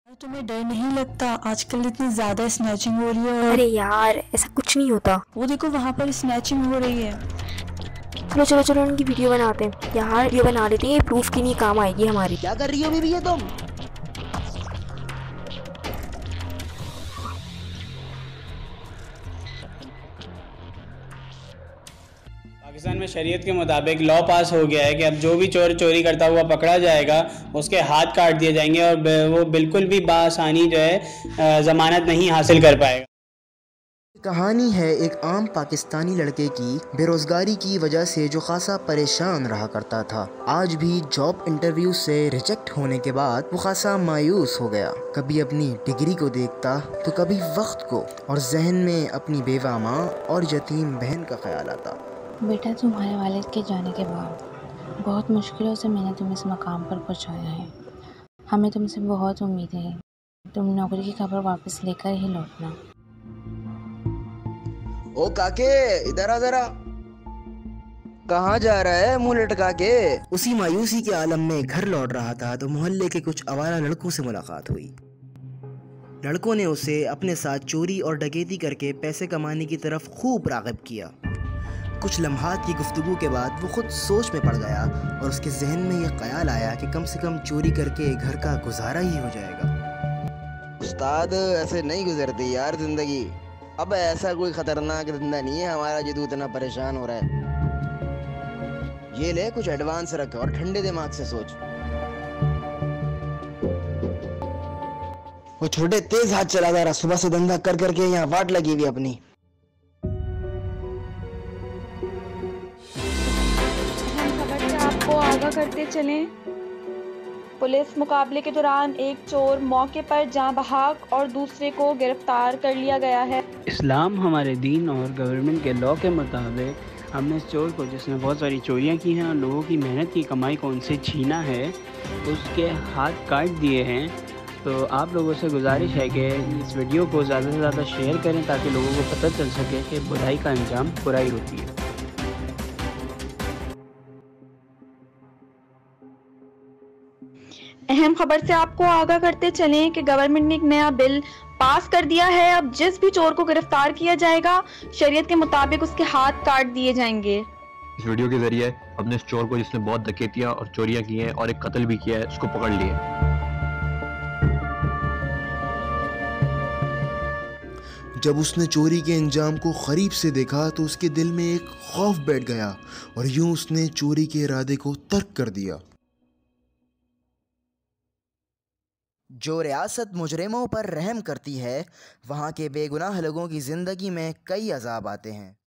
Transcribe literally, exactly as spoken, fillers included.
तुम्हें डर नहीं लगता? आजकल इतनी ज्यादा स्नैचिंग हो रही है। और अरे यार ऐसा कुछ नहीं होता। वो देखो वहां पर स्नैचिंग हो रही है। चलो चलो चलो उनकी वीडियो बनाते हैं यार, वीडियो बना लेते हैं, ये प्रूफ के लिए काम आएगी हमारी। क्या कर रही हो बीबी ये तुम? पाकिस्तान में शरीयत के मुताबिक लॉ पास हो गया है कि अब जो भी चोर चोरी करता हुआ पकड़ा जाएगा उसके हाथ काट दिए जाएंगे और वो बिल्कुल भी बासानी जो है ज़मानत नहीं हासिल कर पाएगा। कहानी है एक आम पाकिस्तानी लड़के की बेरोजगारी की वजह से जो खासा परेशान रहा करता था। आज भी जॉब इंटरव्यू से रिजेक्ट होने के बाद वो खासा मायूस हो गया। कभी अपनी डिग्री को देखता तो कभी वक्त को, और जहन में अपनी बेवा माँ और यतीम बहन का ख्याल आता। बेटा, तुम्हारे वालिद के जाने के बाद बहुत मुश्किलों से मैंने तुम्हें इस मकाम पर पहुंचाया है। हमें तुमसे बहुत उम्मीदें हैं। तुम नौकरी की खबर वापस लेकर ही लौटना। ओ काके, इधर आ जरा। कहाँ जा रहा है मुंह लटका के? उसी मायूसी के आलम में घर लौट रहा था तो मोहल्ले के कुछ आवारा लड़कों से मुलाकात हुई। लड़कों ने उसे अपने साथ चोरी और डकैती करके पैसे कमाने की तरफ खूब राग़िब किया। कुछ लम्हात की गुफ्तगू के बाद वो खुद सोच में पड़ गया और उसके जहन में यह ख्याल आया कि कम से कम चोरी करके घर का गुजारा ही हो जाएगा। उस्ताद, ऐसे नहीं गुजरती यार जिंदगी। अब ऐसा कोई खतरनाक धंधा नहीं है हमारा जो तू इतना परेशान हो रहा है। ये ले कुछ एडवांस रख और ठंडे दिमाग से सोच। वो छोटे तेज हाथ चला जा रहा, सुबह से धंधा कर करके यहाँ वाट लगी हुई अपनी। खबर से आपको आगाह करते चलें, पुलिस मुकाबले के दौरान एक चोर मौके पर जाँ बहक और दूसरे को गिरफ्तार कर लिया गया है। इस्लाम हमारे दीन और गवर्नमेंट के लॉ के मुताबिक हमने इस चोर को, जिसने बहुत सारी चोरियां की हैं और लोगों की मेहनत की कमाई को उनसे छीना है, उसके हाथ काट दिए हैं। तो आप लोगों से गुजारिश है कि इस वीडियो को ज़्यादा से ज़्यादा शेयर करें ताकि लोगों को पता चल सके कि बुराई का अंजाम बुराई होती है। अहम खबर से आपको आगाह करते चलें कि गवर्नमेंट ने एक नया बिल पास कर दिया है। अब जिस भी चोर को गिरफ्तार किया जाएगा, शरीयत के मुताबिक उसके हाथ काट दिए जाएंगे। इस वीडियो के जरिए हमने इस चोर को, जिसने बहुत डकैतियां और चोरियां की हैं और एक कत्ल भी किया है, उसको पकड़ लिया। जब उसने चोरी के अंजाम को करीब से देखा तो उसके दिल में एक खौफ बैठ गया और यूं उसने चोरी के इरादे को तर्क कर दिया। जो रियासत मुजरिमों पर रहम करती है, वहाँ के बेगुनाह लोगों की ज़िंदगी में कई अज़ाब आते हैं।